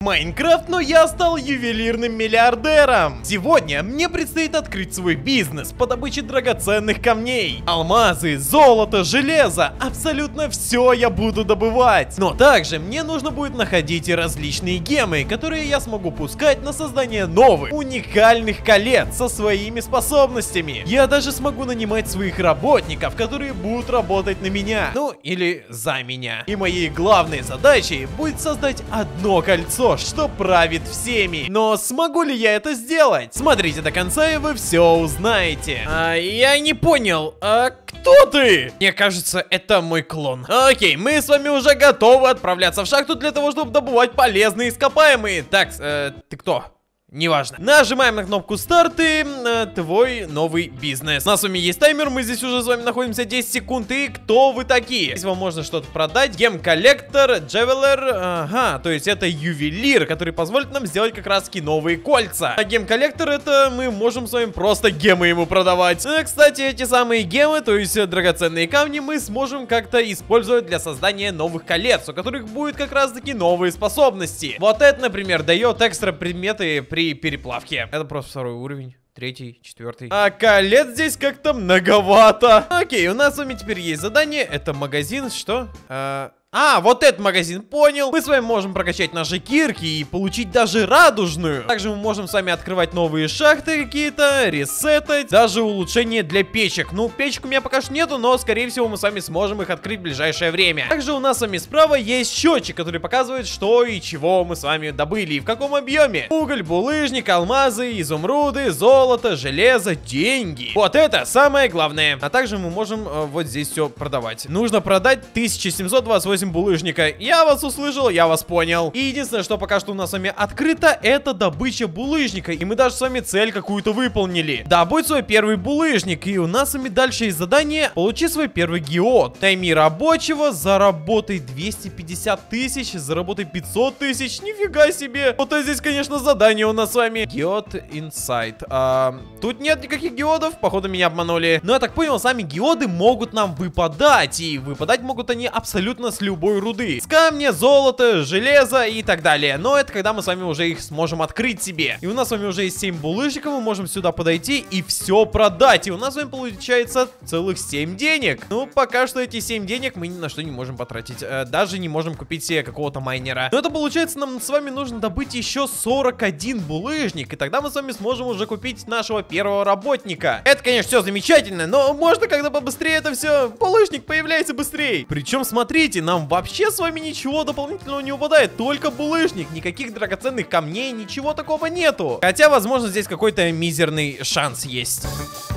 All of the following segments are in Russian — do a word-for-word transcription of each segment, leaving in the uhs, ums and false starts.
Майнкрафт, но я стал ювелирным миллиардером. Сегодня мне предстоит открыть свой бизнес по добыче драгоценных камней. Алмазы, золото, железо, абсолютно все я буду добывать. Но также мне нужно будет находить и различные гемы, которые я смогу пускать на создание новых, уникальных колец со своими способностями. Я даже смогу нанимать своих работников, которые будут работать на меня. Ну, или за меня. И моей главной задачей будет создать одно кольцо, что правит всеми. Но смогу ли я это сделать? Смотрите до конца, и вы все узнаете. А, я не понял, а кто ты? Мне кажется, это мой клон. Окей, мы с вами уже готовы отправляться в шахту для того, чтобы добывать полезные ископаемые. Так, э, ты кто? Неважно. Нажимаем на кнопку старт и э, твой новый бизнес. У нас с вами есть таймер, мы здесь уже с вами находимся десять секунд. И кто вы такие? Здесь вам можно что-то продать. Гем-коллектор, джевелер. Ага, то есть это ювелир, который позволит нам сделать как раз таки новые кольца. А гем-коллектор, это мы можем с вами просто гемы ему продавать. А, кстати, эти самые гемы, то есть драгоценные камни, мы сможем как-то использовать для создания новых колец, у которых будет как раз таки новые способности. Вот это, например, дает экстра предметы при переплавке. Это просто второй уровень. Третий, четвертый. А колец здесь как-то многовато. Окей, у нас с вами теперь есть задание. Это магазин. Что? А... А, вот этот магазин, понял. Мы с вами можем прокачать наши кирки и получить даже радужную. Также мы можем с вами открывать новые шахты какие-то, ресетать, даже улучшение для печек. Ну, печек у меня пока что нету, но, скорее всего, мы с вами сможем их открыть в ближайшее время. Также у нас с вами справа есть счетчик, который показывает, что и чего мы с вами добыли и в каком объеме. Уголь, булыжник, алмазы, изумруды, золото, железо, деньги. Вот это самое главное. А также мы можем э, вот здесь все продавать. Нужно продать тысяча семьсот двадцать восемь булыжника. Я вас услышал, я вас понял. И единственное, что пока что у нас с вами открыто, это добыча булыжника. И мы даже с вами цель какую-то выполнили. Добудь свой первый булыжник. И у нас с вами дальше есть задание: получи свой первый геод. Найми рабочего, заработай двести пятьдесят тысяч, заработай пятьсот тысяч. Нифига себе. Вот это здесь, конечно, задание у нас с вами. Геод инсайт. А, тут нет никаких геодов. Походу, меня обманули. Но я так понял, сами геоды могут нам выпадать. И выпадать могут они абсолютно с любой руды. С камня, золота, железа и так далее. Но это когда мы с вами уже их сможем открыть себе. И у нас с вами уже есть семь булыжников. Мы можем сюда подойти и все продать. И у нас с вами получается целых семь денег. Ну, пока что эти семь денег мы ни на что не можем потратить. Э, даже не можем купить себе какого-то майнера. Но это получается, нам с вами нужно добыть еще сорок один булыжник. И тогда мы с вами сможем уже купить нашего первого работника. Это, конечно, все замечательно, но можно когда побыстрее это все. Булыжник появляется быстрее. Причем, смотрите, нам вообще с вами ничего дополнительного не выпадает, только булыжник, никаких драгоценных камней, ничего такого нету. Хотя, возможно, здесь какой-то мизерный шанс есть.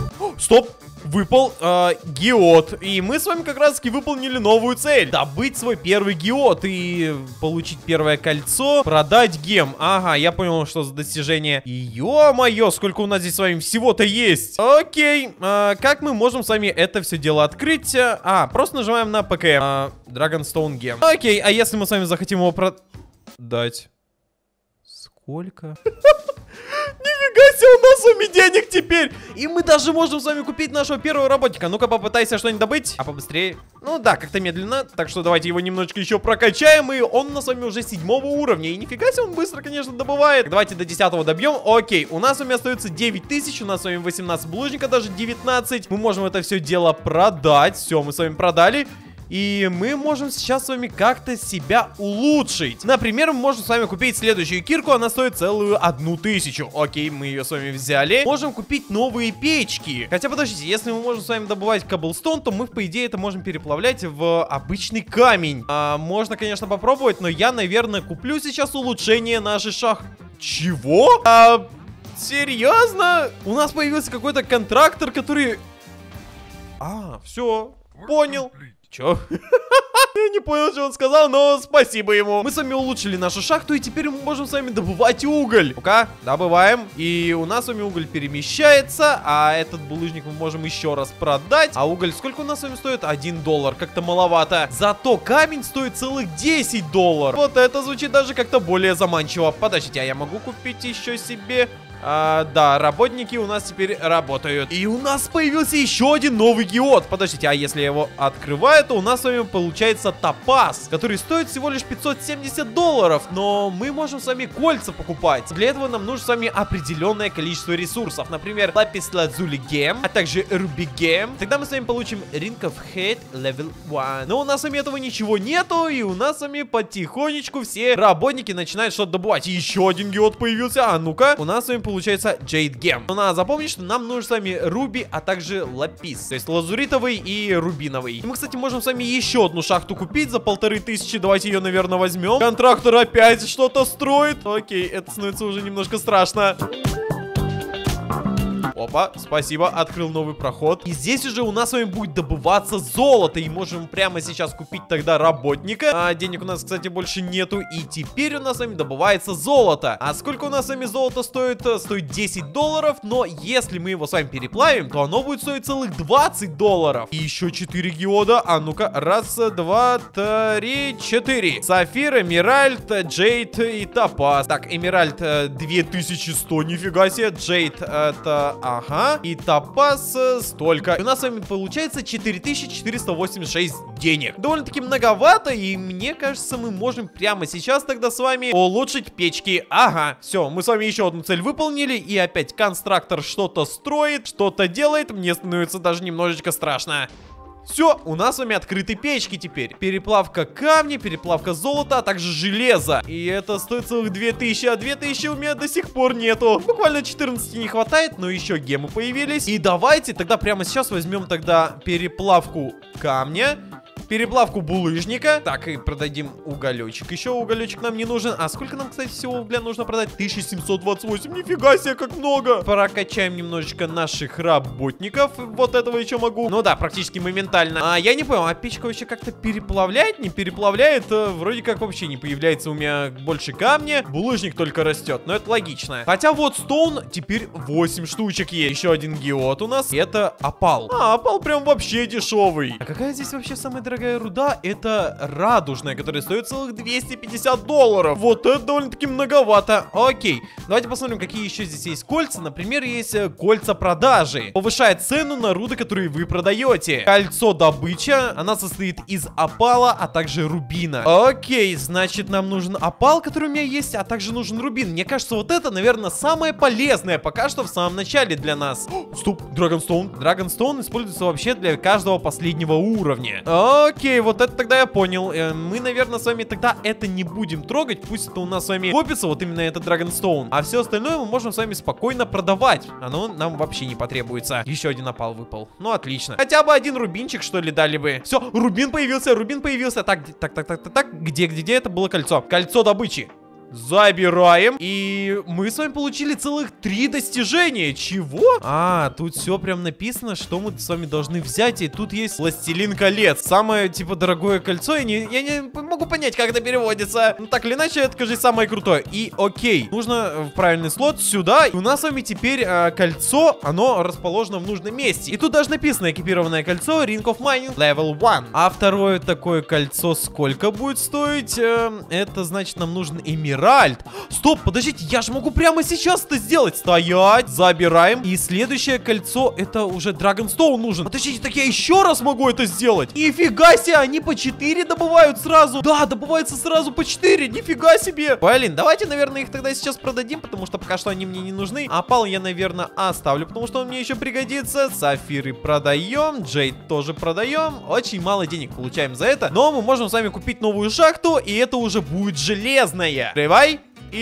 Стоп! Выпал э, геод. И мы с вами как раз таки выполнили новую цель: добыть свой первый геод и получить первое кольцо, продать гем. Ага, я понял, что за достижение. Ё-моё, сколько у нас здесь с вами всего-то есть. Окей, э, как мы можем с вами это все дело открыть? А, просто нажимаем на ПК. э, Dragonstone Gem. Окей, а если мы с вами захотим его продать? Сколько? Нифига себе, у нас с вами денег теперь. И мы даже можем с вами купить нашего первого работника. Ну-ка, попытайся что-нибудь добыть. А побыстрее. Ну да, как-то медленно. Так что давайте его немножечко еще прокачаем. И он у нас с вами уже седьмого уровня. И нифига себе, он быстро, конечно, добывает. Давайте до десятого добьем. Окей, у нас с вами остается девять тысяч. У нас с вами восемнадцать булыжника, даже девятнадцать. Мы можем это все дело продать. Все, мы с вами продали. И мы можем сейчас с вами как-то себя улучшить. Например, мы можем с вами купить следующую кирку. Она стоит целую одну тысячу. Окей, мы ее с вами взяли. Можем купить новые печки. Хотя, подождите, если мы можем с вами добывать коблстоун, то мы, по идее, это можем переплавлять в обычный камень. а, Можно, конечно, попробовать, но я, наверное, куплю сейчас улучшение нашей шахты. Чего? А, серьезно? У нас появился какой-то контрактор, который... А, все, понял. Чё? Я не понял, что он сказал, но спасибо ему. Мы с вами улучшили нашу шахту, и теперь мы можем с вами добывать уголь. Ну-ка, добываем. И у нас с вами уголь перемещается, а этот булыжник мы можем еще раз продать. А уголь сколько у нас с вами стоит? один доллар. Как-то маловато. Зато камень стоит целых десять долларов. Вот это звучит даже как-то более заманчиво. Подождите, а я могу купить еще себе А, да, работники у нас теперь работают. И у нас появился еще один новый геод. Подождите, а если я его открываю, то у нас с вами получается топаз, который стоит всего лишь пятьсот семьдесят долларов. Но мы можем с вами кольца покупать. Для этого нам нужно с вами определенное количество ресурсов. Например, лапис лазули гем, а также руби гем. Тогда мы с вами получим Ring of Hate level один. Но у нас с вами этого ничего нету. И у нас с вами потихонечку все работники начинают что-то добывать. И еще один геод появился. А ну-ка, у нас с вами получается Jade Gem. Но надо запомнить, что нам нужно с вами руби, а также лапис. То есть лазуритовый и рубиновый. И мы, кстати, можем с вами еще одну шахту купить за полторы тысячи. Давайте ее, наверное, возьмем. Контрактор опять что-то строит. Окей, это становится уже немножко страшно. Опа, спасибо, открыл новый проход. И здесь уже у нас с вами будет добываться золото. И можем прямо сейчас купить тогда работника. А денег у нас, кстати, больше нету. И теперь у нас с вами добывается золото. А сколько у нас с вами золото стоит? Стоит десять долларов. Но если мы его с вами переплавим, то оно будет стоить целых двадцать долларов. И еще четыре геода. А ну-ка, раз, два, три, четыре. Сафир, эмеральд, джейд и топаз. Так, эмеральд две тысячи сто, нифига себе. Джейд это... Ага, и топаз столько. И у нас с вами получается четыре тысячи четыреста восемьдесят шесть денег. Довольно-таки многовато, и мне кажется, мы можем прямо сейчас тогда с вами улучшить печки. Ага, все, мы с вами еще одну цель выполнили, и опять конструктор что-то строит, что-то делает. Мне становится даже немножечко страшно. Все, у нас с вами открыты печки теперь. Переплавка камня, переплавка золота, а также железа. И это стоит целых две тысячи, а две тысячи у меня до сих пор нету. Буквально четырнадцати не хватает, но еще гемы появились. И давайте тогда прямо сейчас возьмем тогда переплавку камня, переплавку булыжника. Так, и продадим уголечек. Еще уголечек нам не нужен. А сколько нам, кстати, всего угля нужно продать? тысяча семьсот двадцать восемь. Нифига себе, как много. Прокачаем немножечко наших работников. Вот этого еще могу. Ну да, практически моментально. А я не понял, а печка вообще как-то переплавляет? Не переплавляет? Вроде как вообще не появляется у меня больше камня. Булыжник только растет. Но это логично. Хотя вот стоун теперь восемь штучек есть. Еще один геод у нас. Это опал. А, опал прям вообще дешевый. А какая здесь вообще самая дорогая руда? Это радужная, которая стоит целых двести пятьдесят долларов. Вот это довольно-таки многовато. Окей, давайте посмотрим, какие еще здесь есть кольца. Например, есть кольца продажи. Повышает цену на руды, которые вы продаете. Кольцо добыча. Она состоит из опала, а также рубина. Окей, значит, нам нужен опал, который у меня есть, а также нужен рубин. Мне кажется, вот это, наверное, самое полезное пока что в самом начале для нас. Стоп, Драгонстоун. Драгонстоун используется вообще для каждого последнего уровня. Окей, вот это тогда я понял. Э, мы, наверное, с вами тогда это не будем трогать. Пусть это у нас с вами копится, вот именно этот Драгонстоун. А все остальное мы можем с вами спокойно продавать. Оно нам вообще не потребуется. Еще один опал выпал. Ну, отлично. Хотя бы один рубинчик, что ли, дали бы. Все, рубин появился, рубин появился. Так, так, так, так, так, так. Где, где, где это было кольцо? Кольцо добычи. Забираем. И мы с вами получили целых три достижения. Чего? А, тут все прям написано, что мы с вами должны взять. И тут есть Властелин колец. Самое, типа, дорогое кольцо. Я не, я не могу понять, как это переводится. Ну, так или иначе, это, кажется, самое крутое. И окей, нужно в правильный слот сюда. И у нас с вами теперь а, кольцо, оно расположено в нужном месте. И тут даже написано: экипированное кольцо Ring of Mining level один. А второе такое кольцо сколько будет стоить? Э, это, значит, нам нужен эмир. Стоп, подождите, я же могу прямо сейчас это сделать. Стоять, забираем. И следующее кольцо, это уже Драгонстоун нужен. Подождите, так я еще раз могу это сделать. Нифига себе, они по четыре добывают сразу. Да, добывается сразу по четыре, нифига себе. Блин, давайте, наверное, их тогда сейчас продадим, потому что пока что они мне не нужны. Опал я, наверное, оставлю, потому что он мне еще пригодится. Сафиры продаем, джейд тоже продаем. Очень мало денег получаем за это. Но мы можем с вами купить новую шахту, и это уже будет железная. Давай.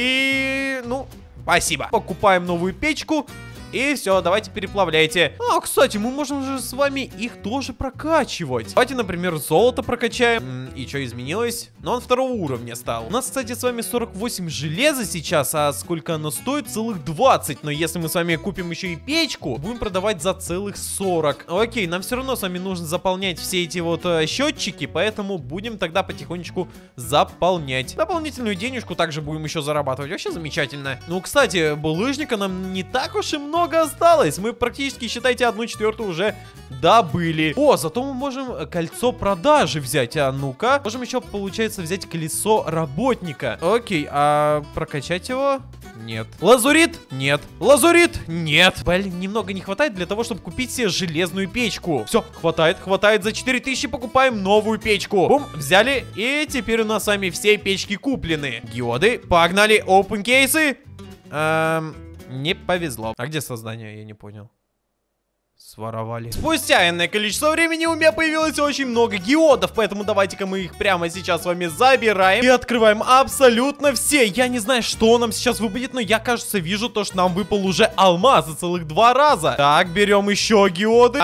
И, ну, спасибо. Покупаем новую печку. И все, давайте переплавляйте. А, кстати, мы можем же с вами их тоже прокачивать. Давайте, например, золото прокачаем. М -м, и что изменилось? Но он второго уровня стал. У нас, кстати, с вами сорок восемь железа сейчас. А сколько оно стоит? Целых двадцать. Но если мы с вами купим еще и печку, будем продавать за целых сорок. Окей, нам все равно с вами нужно заполнять все эти вот э, счетчики. Поэтому будем тогда потихонечку заполнять. Дополнительную денежку также будем еще зарабатывать. Вообще замечательно. Ну, кстати, булыжника нам не так уж и много немного осталось. Мы практически, считайте, одну четвертую уже добыли. О, зато мы можем кольцо продажи взять. А ну-ка. Можем еще, получается, взять колесо работника. Окей, а прокачать его? Нет. Лазурит? Нет. Лазурит? Нет. Блин, немного не хватает для того, чтобы купить себе железную печку. Все, хватает, хватает. За четыре тысячи покупаем новую печку. Бум, взяли. И теперь у нас с вами все печки куплены. Геоды, погнали. Open кейсы. Эм, не повезло. А где создание? Я не понял. Своровали. Спустя энное количество времени у меня появилось очень много геодов, поэтому давайте-ка мы их прямо сейчас с вами забираем и открываем абсолютно все. Я не знаю, что нам сейчас выпадет, но я, кажется, вижу то, что нам выпал уже алмаз за целых два раза. Так, берем еще геоды.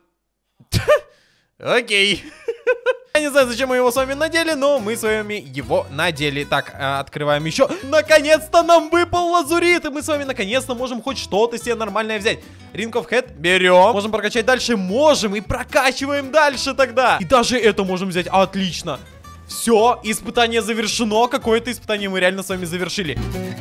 Окей. Я не знаю, зачем мы его с вами надели, но мы с вами его надели. Так, открываем еще. Наконец-то нам выпал лазурит, и мы с вами наконец-то можем хоть что-то себе нормальное взять. Ring of Head берем. Можем прокачать дальше? Можем. И прокачиваем дальше тогда. И даже это можем взять. Отлично. Все, испытание завершено. Какое-то испытание мы реально с вами завершили.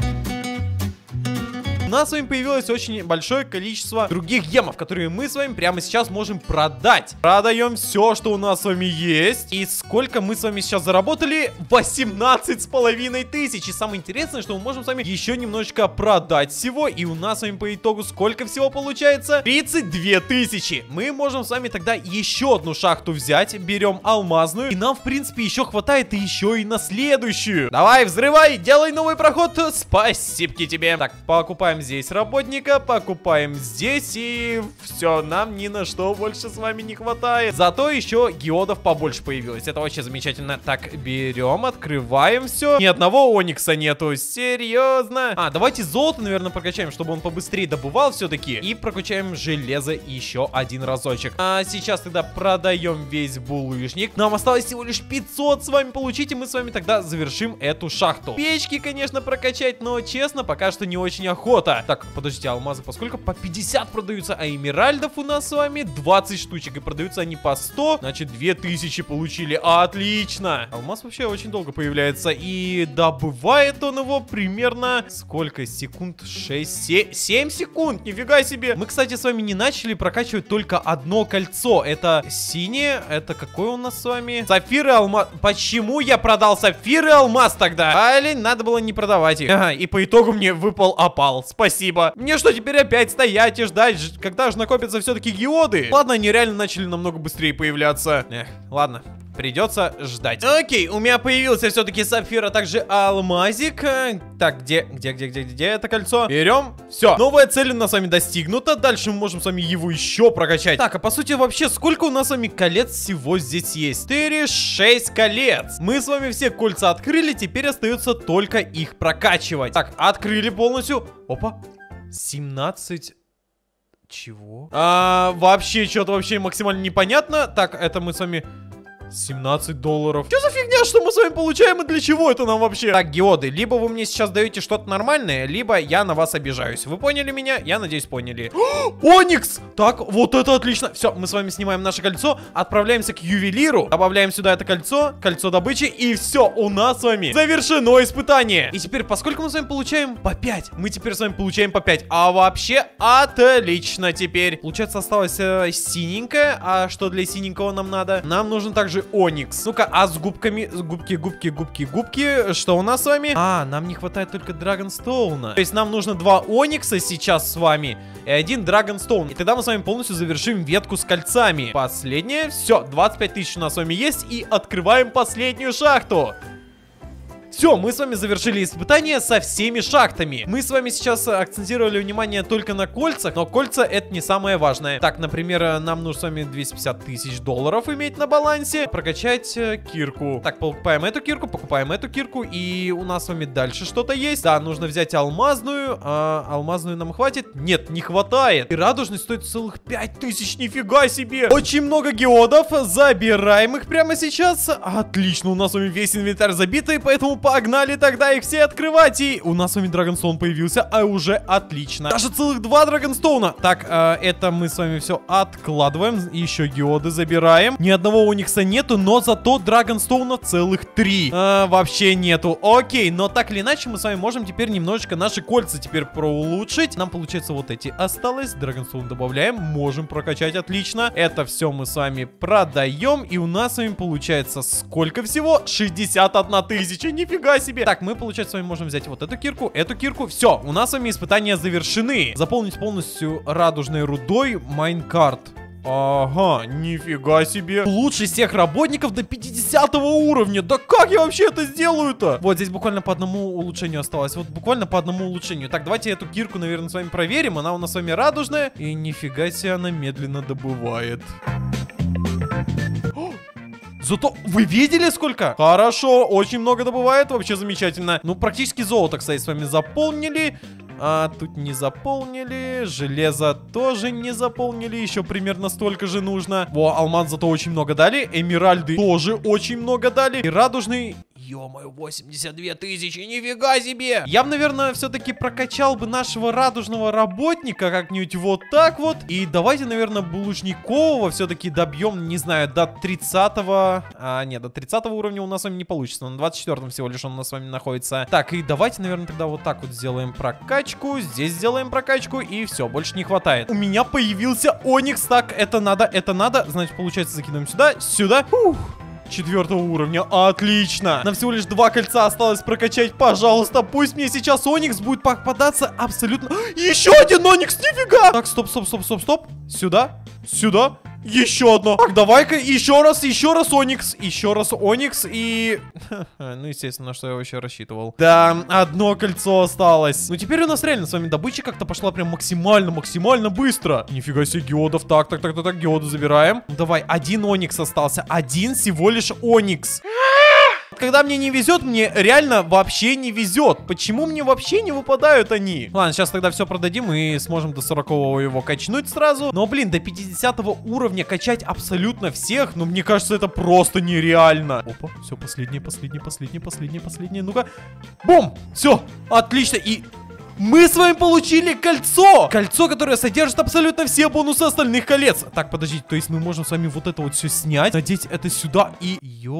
У нас с вами появилось очень большое количество других гемов, которые мы с вами прямо сейчас можем продать. Продаем все, что у нас с вами есть. И сколько мы с вами сейчас заработали? восемнадцать с половиной тысяч. И самое интересное, что мы можем с вами еще немножечко продать всего. И у нас с вами по итогу сколько всего получается? тридцать две тысячи. Мы можем с вами тогда еще одну шахту взять. Берем алмазную. И нам, в принципе, еще хватает и еще и на следующую. Давай, взрывай, делай новый проход. Спасибо тебе. Так, покупаем здесь работника, покупаем здесь, и все, нам ни на что больше с вами не хватает. Зато еще геодов побольше появилось. Это вообще замечательно. Так, берем, открываем все. Ни одного оникса нету. Серьезно? А, давайте золото, наверное, прокачаем, чтобы он побыстрее добывал все-таки. И прокачаем железо еще один разочек. А сейчас тогда продаем весь булыжник. Нам осталось всего лишь пятьсот с вами получить, и мы с вами тогда завершим эту шахту. Печки, конечно, прокачать, но, честно, пока что не очень охота. Так, подождите, алмазы поскольку? По пятьдесят продаются, а эмеральдов у нас с вами двадцать штучек. И продаются они по сто, значит, две тысячи получили. Отлично! Алмаз вообще очень долго появляется. И добывает он его примерно... Сколько секунд? шесть, семь секунд! Нифига себе! Мы, кстати, с вами не начали прокачивать только одно кольцо. Это синее. Это какое у нас с вами? Сапфир и алмаз. Почему я продал сапфир и алмаз тогда? Блин, надо было не продавать их. Ага, и по итогу мне выпал опал. Спасибо. Мне что, теперь опять стоять и ждать, когда же накопятся все-таки геоды? Ладно, они реально начали намного быстрее появляться. Эх, ладно. Придется ждать. Окей, у меня появился все-таки сапфир, а также алмазик. Так, где, где, где, где, где это кольцо? Берем. Все. Новая цель у нас с вами достигнута. Дальше мы можем с вами его еще прокачать. Так, а по сути вообще, сколько у нас с вами колец всего здесь есть? четыре, шесть колец. Мы с вами все кольца открыли, теперь остается только их прокачивать. Так, открыли полностью. Опа. семнадцать... Чего? А, вообще, что-то вообще максимально непонятно. Так, это мы с вами... семнадцать долларов. Что за фигня, что мы с вами получаем и для чего это нам вообще? Так, геоды, либо вы мне сейчас даете что-то нормальное, либо я на вас обижаюсь. Вы поняли меня? Я надеюсь, поняли. Оникс! Так, вот это отлично. Все, мы с вами снимаем наше кольцо, отправляемся к ювелиру, добавляем сюда это кольцо, кольцо добычи, и все, у нас с вами завершено испытание. И теперь, поскольку мы с вами получаем по пять, мы теперь с вами получаем по пять. А вообще, отлично теперь. Получается, осталось э, синенькое. А что для синенького нам надо? Нам нужен также оникс. Ну-ка, а с губками, с губки, губки, губки, губки, что у нас с вами? А, нам не хватает только драгонстоуна. То есть нам нужно два оникса сейчас с вами и один драгонстоун. И тогда мы с вами полностью завершим ветку с кольцами. Последнее. Все, двадцать пять тысяч у нас с вами есть. И открываем последнюю шахту. Все, мы с вами завершили испытание со всеми шахтами. Мы с вами сейчас акцентировали внимание только на кольцах, но кольца это не самое важное. Так, например, нам нужно с вами двести пятьдесят тысяч долларов иметь на балансе. Прокачать э, кирку. Так, покупаем эту кирку, покупаем эту кирку. И у нас с вами дальше что-то есть. Да, нужно взять алмазную. А, алмазную нам хватит? Нет, не хватает. И радужный стоит целых пять тысяч, нифига себе. Очень много геодов. Забираем их прямо сейчас. Отлично, у нас с вами весь инвентарь забитый, поэтому погнали тогда их все открывать. И у нас с вами Драгонстоун появился, а уже отлично. Даже целых два Драгонстоуна. Так, э, это мы с вами все откладываем. Еще геоды забираем. Ни одного Оникса нету, но зато Драгонстоуна целых три. Э, вообще нету. Окей, но так или иначе мы с вами можем теперь немножечко наши кольца теперь проулучшить. Нам, получается, вот эти осталось. Драгонстоун добавляем. Можем прокачать, отлично. Это все мы с вами продаем. И у нас с вами получается сколько всего? шестьдесят одна тысяча. Нифига себе. Так, мы, получается, с вами можем взять вот эту кирку, эту кирку. Все, у нас с вами испытания завершены. Заполнить полностью радужной рудой майнкарт. Ага, нифига себе. Лучший из всех работников до пятидесятого уровня. Да как я вообще это сделаю-то? Вот здесь буквально по одному улучшению осталось. Вот буквально по одному улучшению. Так, давайте эту кирку, наверное, с вами проверим. Она у нас с вами радужная. И нифига себе, она медленно добывает. Зато вы видели сколько? Хорошо, очень много добывает, вообще замечательно. Ну, практически золото, кстати, с вами заполнили. А тут не заполнили. Железо тоже не заполнили. Еще примерно столько же нужно. Во, алмаз зато очень много дали. Эмеральды тоже очень много дали. И радужный... Ё-моё, восемьдесят две тысячи, нифига себе! Я бы, наверное, все-таки прокачал бы нашего радужного работника как-нибудь вот так вот. И давайте, наверное, булочникового все-таки добьем, не знаю, до тридцатого... А, нет, до тридцатого уровня у нас с вами не получится. На двадцать четвёртом всего лишь он у нас с вами находится. Так, и давайте, наверное, тогда вот так вот сделаем прокачку. Здесь сделаем прокачку, и все, больше не хватает. У меня появился Оникс. Так, это надо, это надо. Значит, получается, закидываем сюда, сюда. Фух. Четвертого уровня, отлично. Нам всего лишь два кольца осталось прокачать. Пожалуйста, пусть мне сейчас Оникс будет попадаться абсолютно. Еще один Оникс, нифига. Так, стоп, стоп, стоп, стоп, стоп. Сюда, сюда. Еще одно. Так, давай-ка еще раз, еще раз Оникс. Еще раз Оникс и... Ну, естественно, на что я вообще рассчитывал. Да, одно кольцо осталось. Ну, теперь у нас реально с вами добыча как-то пошла прям максимально-максимально быстро. Нифига себе геодов. Так, так, так, так, так, геоды забираем. Давай, один Оникс остался. Один всего лишь Оникс. Когда мне не везет, мне реально вообще не везет. Почему мне вообще не выпадают они? Ладно, сейчас тогда все продадим и сможем до сорокового его качнуть сразу. Но, блин, до пятидесятого уровня качать абсолютно всех, ну, мне кажется, это просто нереально. Опа, все, последнее, последнее, последнее, последнее, последнее. Ну-ка. Бум! Все, отлично. И... мы с вами получили кольцо! Кольцо, которое содержит абсолютно все бонусы остальных колец. Так, подождите, то есть мы можем с вами вот это вот все снять, надеть это сюда и...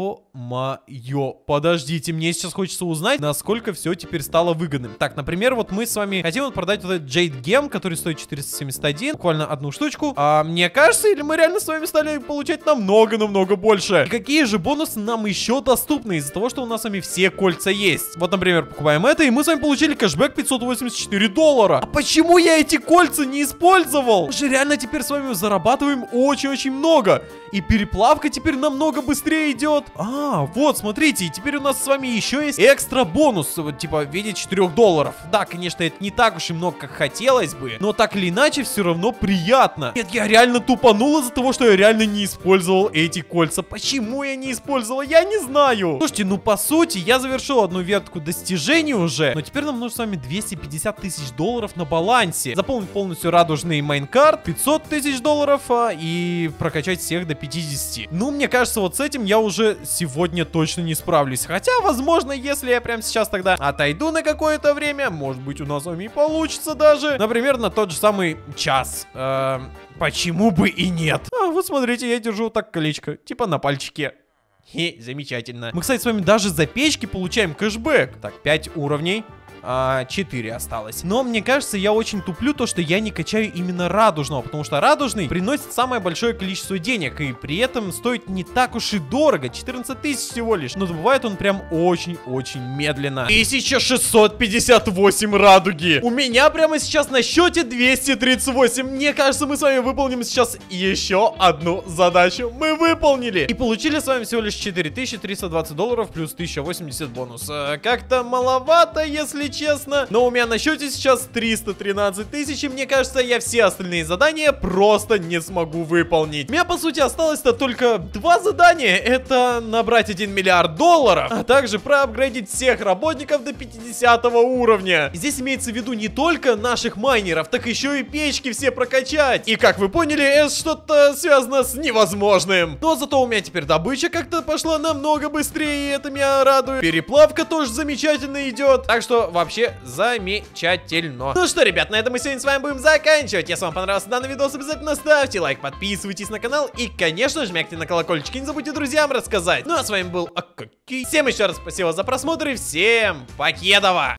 Ё-моё, подождите, мне сейчас хочется узнать, насколько все теперь стало выгодным. Так, например, вот мы с вами хотим вот продать вот этот Jade Gem, который стоит четыреста семьдесят один, буквально одну штучку. А мне кажется, или мы реально с вами стали получать намного-намного больше? И какие же бонусы нам еще доступны из-за того, что у нас с вами все кольца есть? Вот, например, покупаем это, и мы с вами получили кэшбэк пятьсот восемьдесят четыре доллара. А почему я эти кольца не использовал? Мы же реально теперь с вами зарабатываем очень-очень много. И переплавка теперь намного быстрее идет. А, вот, смотрите, и теперь у нас с вами еще есть экстра бонус, вот, типа, в виде четырёх долларов. Да, конечно, это не так уж и много, как хотелось бы, но так или иначе, все равно приятно. Нет, я реально тупанул из-за того, что я реально не использовал эти кольца. Почему я не использовал, я не знаю. Слушайте, ну, по сути, я завершил одну ветку достижений уже, но теперь нам нужно с вами двести пятьдесят тысяч долларов на балансе. Заполнить полностью радужный майнкарт, пятьсот тысяч долларов, а, и прокачать всех до пятидесяти. Ну, мне кажется, вот с этим я уже сегодня точно не справлюсь. Хотя, возможно, если я прямо сейчас тогда отойду на какое-то время, может быть, у нас с вами получится даже. Например, на тот же самый час. Эм, почему бы и нет? А, вот смотрите, я держу вот так колечко, типа на пальчике. Хе, замечательно. Мы, кстати, с вами даже за печки получаем кэшбэк. Так, пять уровней. А, четыре осталось. Но мне кажется, я очень туплю то, что я не качаю именно радужного, потому что радужный приносит самое большое количество денег, и при этом стоит не так уж и дорого, четырнадцать тысяч всего лишь, но добывает он прям очень-очень медленно. тысяча шестьсот пятьдесят восемь радуги. У меня прямо сейчас на счете двести тридцать восемь. Мне кажется, мы с вами выполним сейчас еще одну задачу. Мы выполнили. И получили с вами всего лишь четыре тысячи триста двадцать долларов плюс тысяча восемьдесят бонус. А, как-то маловато, если честно. Но у меня на счете сейчас триста тринадцать тысяч, и мне кажется, я все остальные задания просто не смогу выполнить. У меня, по сути, осталось-то только два задания. Это набрать один миллиард долларов, а также проапгрейдить всех работников до пятидесятого уровня. Здесь имеется в виду не только наших майнеров, так еще и печки все прокачать. И как вы поняли, это что-то связано с невозможным. Но зато у меня теперь добыча как-то пошла намного быстрее, и это меня радует. Переплавка тоже замечательно идет. Так что вообще замечательно. Ну что, ребят, на этом мы сегодня с вами будем заканчивать. Если вам понравился данный видос, обязательно ставьте лайк, подписывайтесь на канал и, конечно, жмякайте на колокольчик. И не забудьте друзьям рассказать. Ну а с вами был Акаки. Всем еще раз спасибо за просмотр и всем покедова!